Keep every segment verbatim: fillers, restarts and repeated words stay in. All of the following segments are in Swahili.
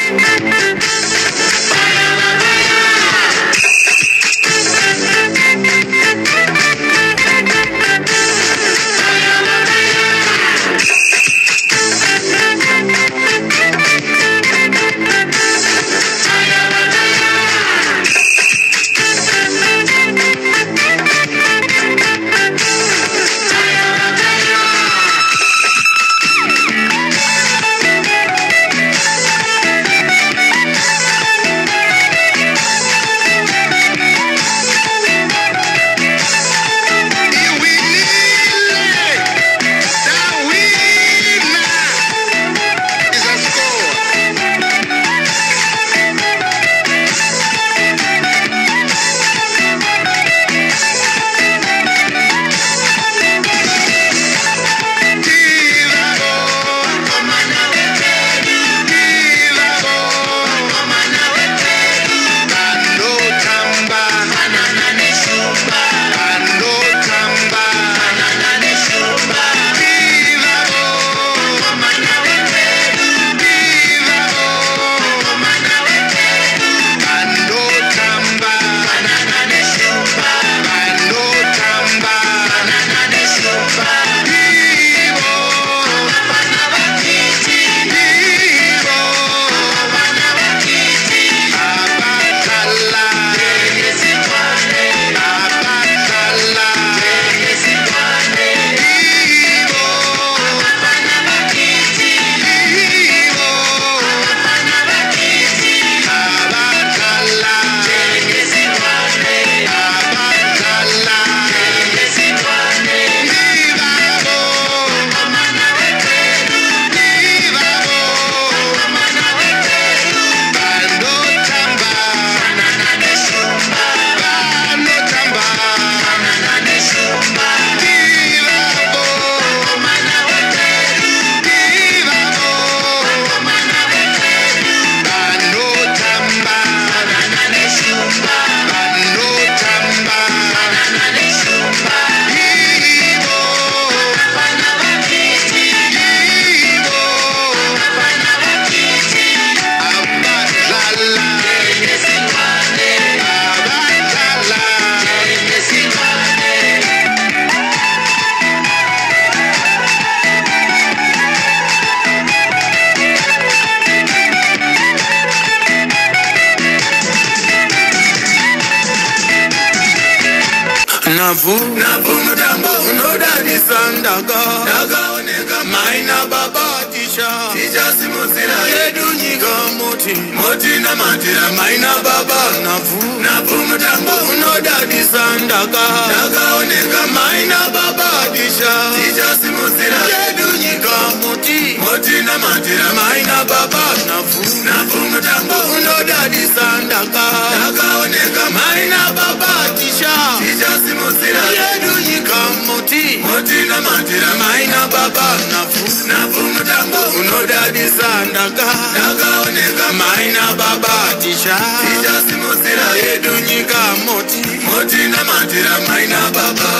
Navu, navu mutambo unodani sandaga daga oneka maina baba tisha tisha simuzira yedu nyika moti moti na matira maina baba navu navu mutambo unodani sandaga daga oneka maina baba tisha tisha simuzira yedu nyika moti moti na matira maina baba navu navu mutambo unodani sandaga daga oneka maina baba tisha tisha simuzira yedu nyika moti moti na matira maina baba navu navu mutambo unodadi sandaga daga oneka maina baba tisha tisha simuzira yedu nyika moti moti na matira maina baba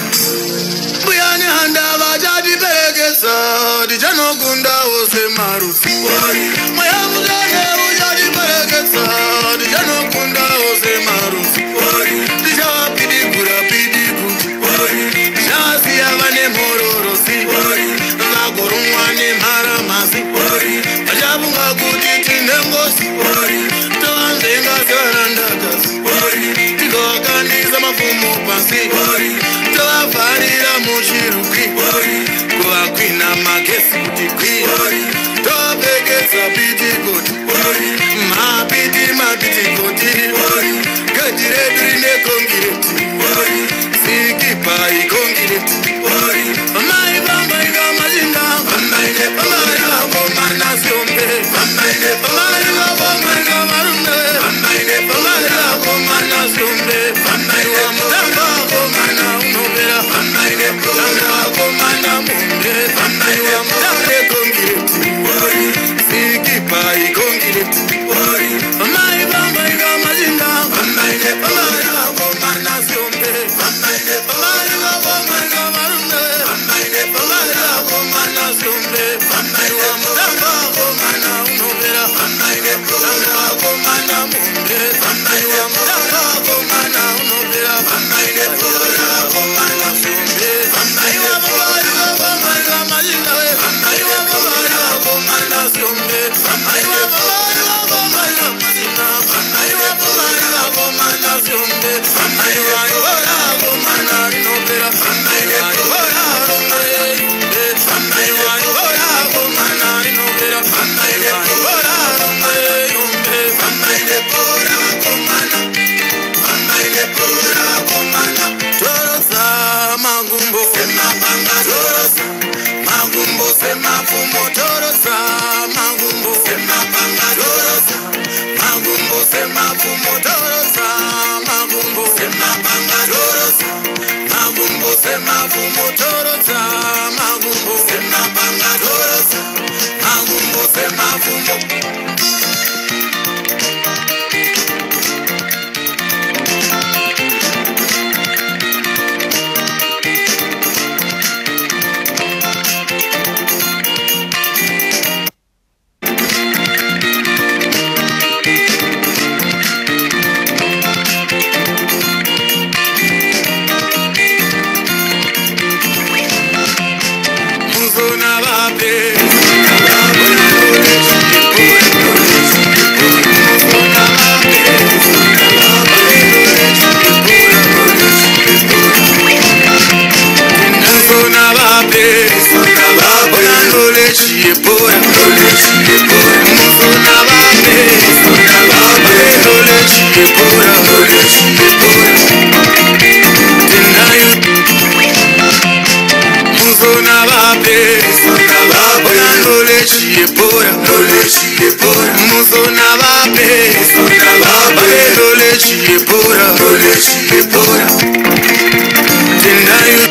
buyani handa vajadi berekesa dijano gunda ose marufi moya mujane ujadi berekesa dijano gunda ose marufi dijawa pidi kura pidi kuti jasi avane mororosi vagorumwane maramasi ajabunga kuti tindengosi toanzenga zarandagasi tikoakanisa mafumo pasi toafarira muchiruki kuvakwina magesi kuti kwi topekesa piti kuti mapiti mapiti kuti gadi redu rine kongireti sikipa ikongireti amai vamai kamajinga amai vamana siombe amai vamai kamarumbe amai vamana siombe amai vamutamba komana unobera amai vamutamba komana mumbe amai vamutamba kongireti sikipa ikongireti amai vamai kamajinga amai vamana siombe amai vamai kamarumbe amai vamana siombe amai vamutamba komana unobera motoroza magumbo semapanga toroza magumbo semafumbo Musona vape, Musona vape, knowledge is pura, knowledge is pura. Tonight,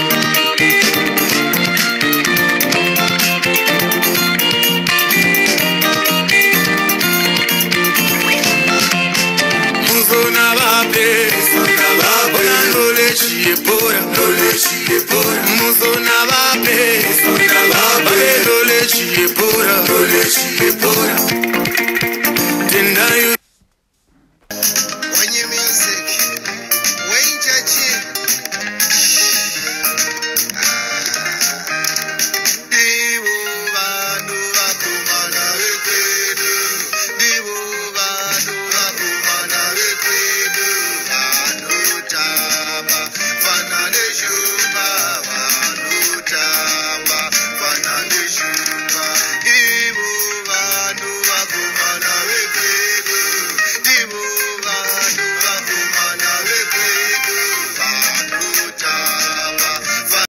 Musona vape, Musona vape, knowledge is pura, knowledge is pura. Musona vape, Musona vape, knowledge is pura.